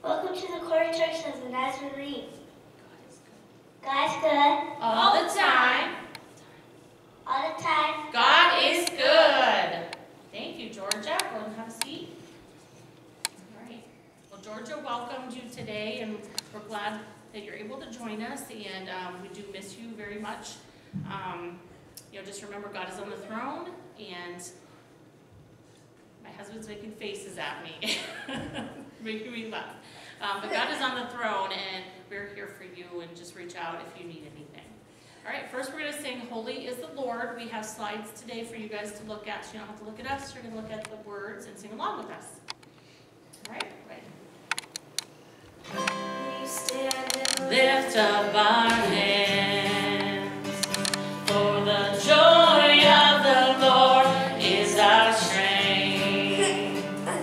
Welcome to the Corry Church of the Nazarene. God is good. All the time. All the time. God is good. Thank you, Georgia. Go and have a seat. All right. Well, Georgia welcomed you today, and we're glad that you're able to join us, and we do miss you very much. Just remember God is on the throne, and my husband's making faces at me, making me laugh. But God is on the throne, and we're here for you, and just reach out if you need anything. All right, first we're going to sing Holy is the Lord. We have slides today for you guys to look at, so you don't have to look at us. You're going to look at the words and sing along with us. All right, ready? We stand and lift up our hands, for the joy of the Lord is our strength.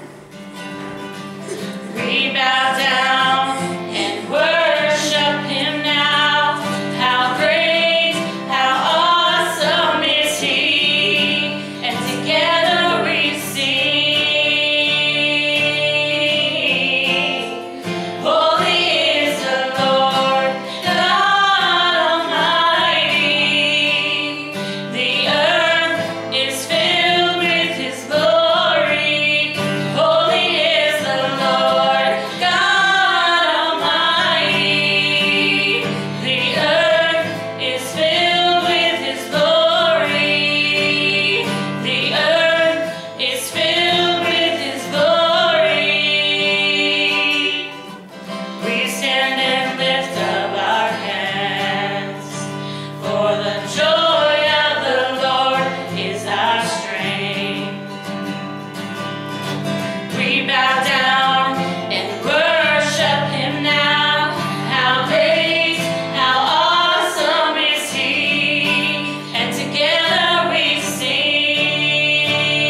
We bow down and worship Him now. How great, how awesome is He, and together we sing. Holy is the Lord God Almighty. The earth is filled with His glory. Holy is the Lord God Almighty. The earth is filled with His glory. The earth is filled with His glory. We stand and lift up our hands, for the joy of the Lord is our strength. We bow down and worship Him now. How great, how awesome is He, and together we sing.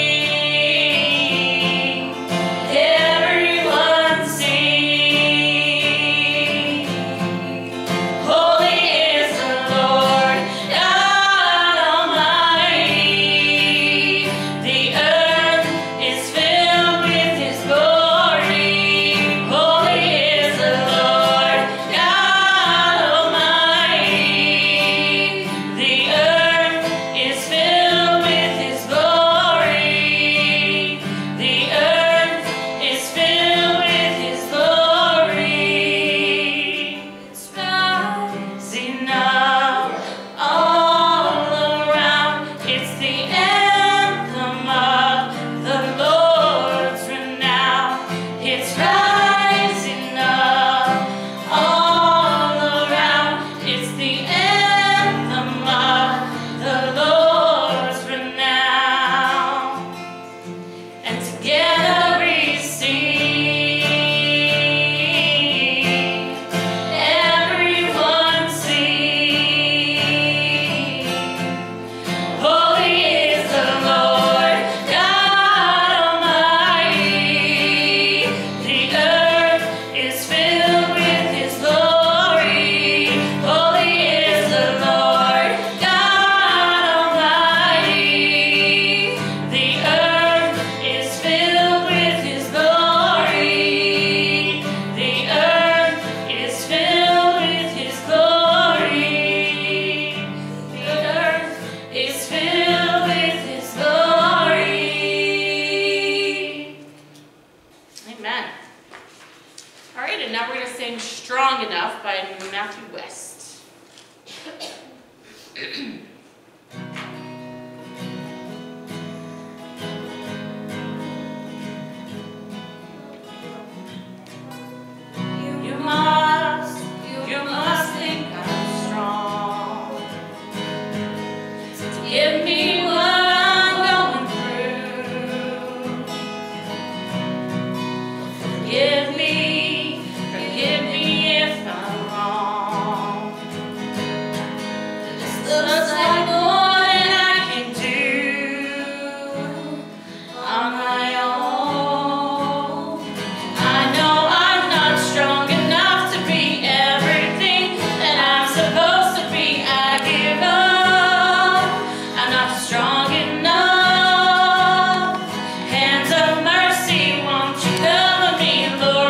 Everyone sing. Holy is the Lord God Almighty. The earth is filled with His glory. Holy is the Lord God Almighty. The earth is filled with His glory. The earth is filled with His glory. It's rising up all around. It's the anthem of the Lord's renown. It's rising up all around. It's the anthem of the Lord's renown. And together we sing. Everyone sing. Holy is the Lord God Almighty. The earth is filled with His glory. Holy is the Lord God Almighty. The earth is filled with His glory. The earth is filled with His glory. The earth is filled with His glory. Amen. All right, and now we're going to sing Strong Enough by Matthew West. You must think I'm strong to give me what I'm going through. Forgive me if I'm wrong. This looks like more than I can do on my own. I know I'm not strong enough to be everything that I'm supposed to be. I give up. I'm not strong enough. Hands of mercy, won't you cover me, Lord?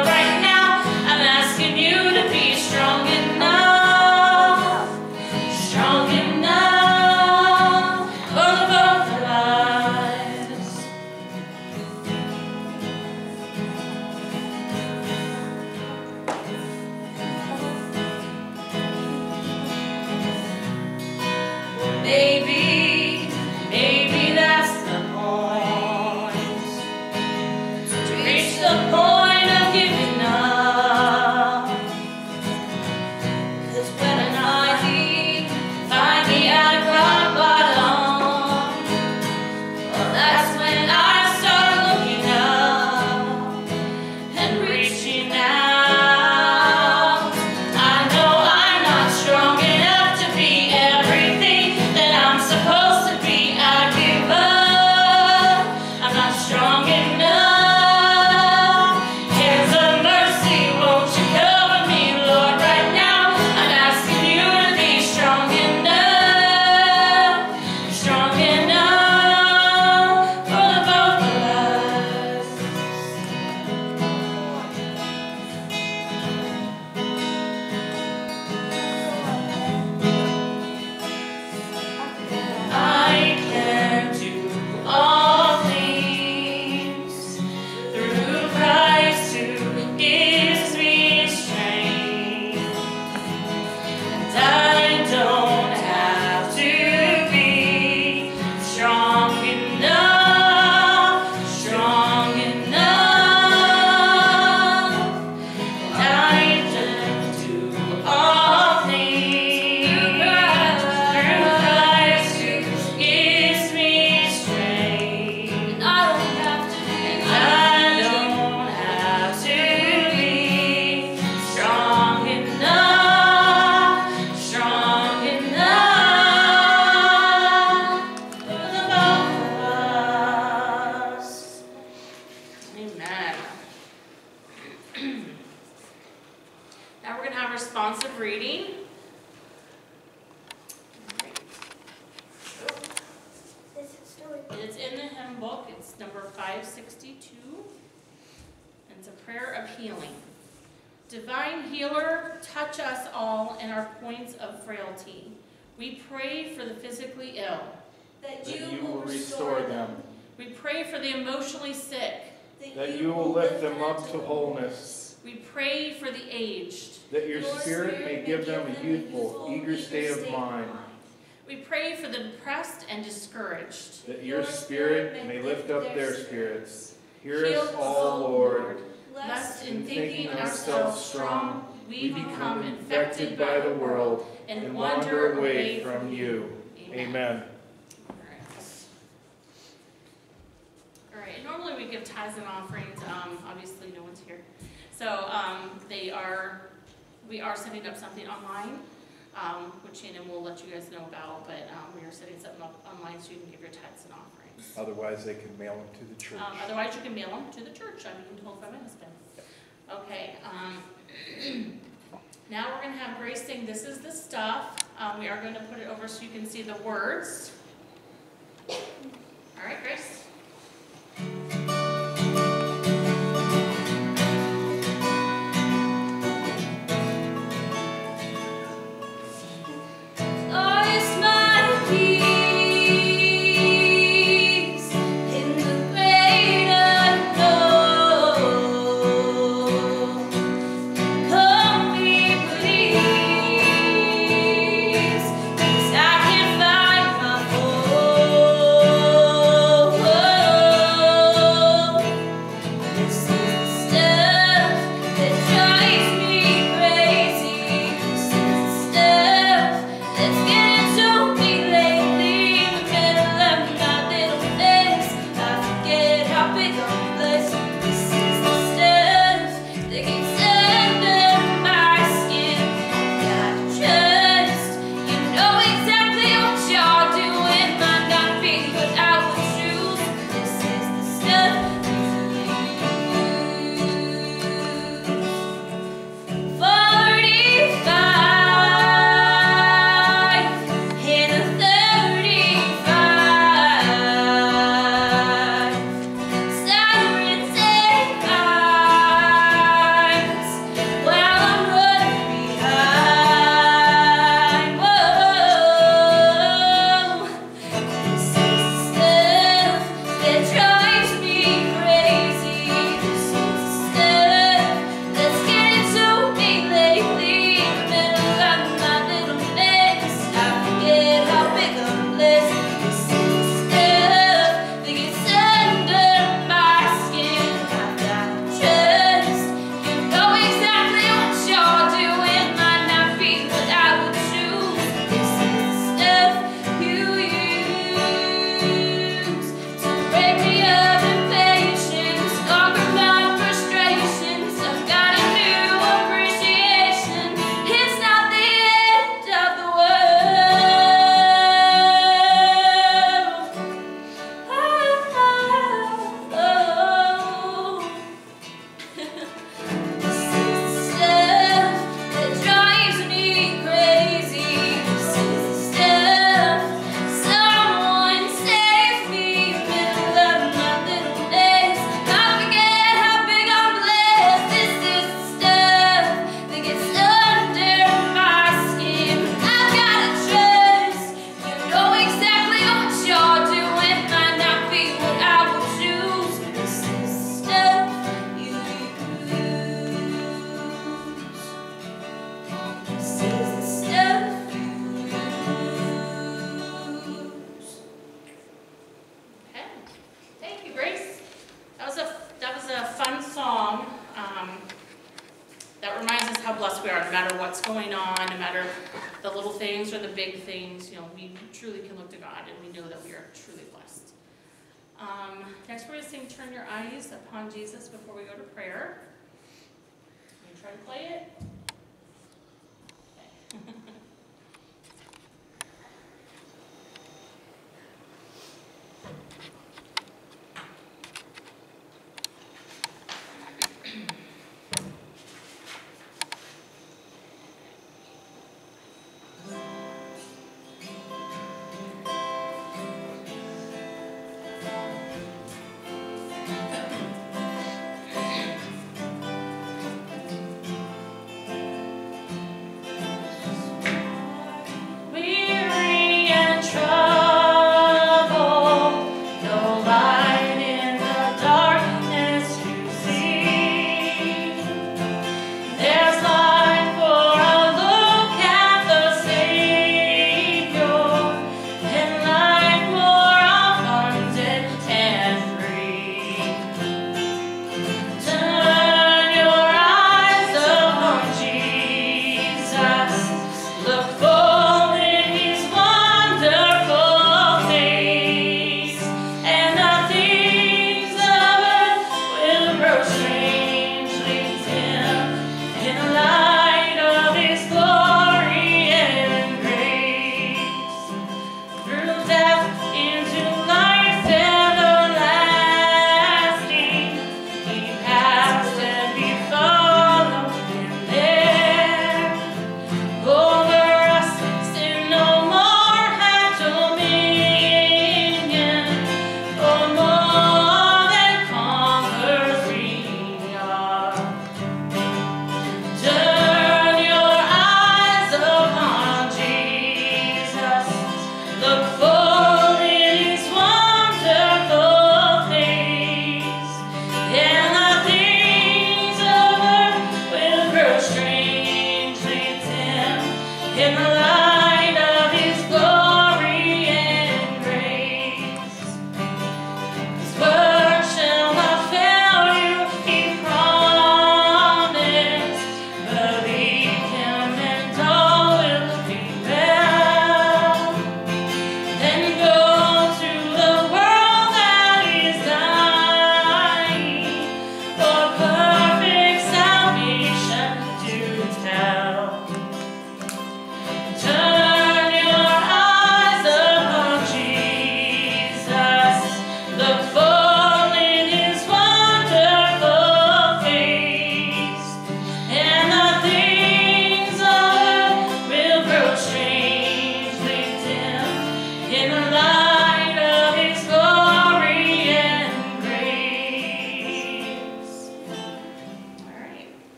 have responsive reading. It's in the hymn book. It's number 562. And it's a prayer of healing. Divine healer, touch us all in our points of frailty. We pray for the physically ill, that you will restore them. We pray for the emotionally sick, that you will lift them up to wholeness. We pray for the aged, that your Spirit may give them a youthful, eager state of mind. We pray for the depressed and discouraged, that your Spirit may lift up their spirits. Hear us all, Lord, lest in thinking ourselves strong, we become infected by the world and wander away from you. Amen. All right, and normally we give tithes and offerings. Obviously no one's here. So we are setting up something online, which Shannon will let you guys know about, but we are setting something up online so you can give your tithes and offerings. Otherwise they can mail them to the church. Otherwise you can mail them to the church, I'm being told by my husband. Okay, now we're going to have Grace sing This Is the Stuff. We are going to put it over so you can see the words. All right, Grace. Next we're going to sing Turn Your Eyes Upon Jesus before we go to prayer. Can you try to play it? Okay.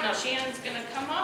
Now Shannon's gonna come